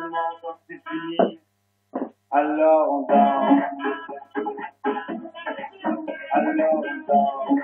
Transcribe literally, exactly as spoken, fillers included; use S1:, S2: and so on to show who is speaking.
S1: seulement quand c'est fini, alors on danse. Alors on danse.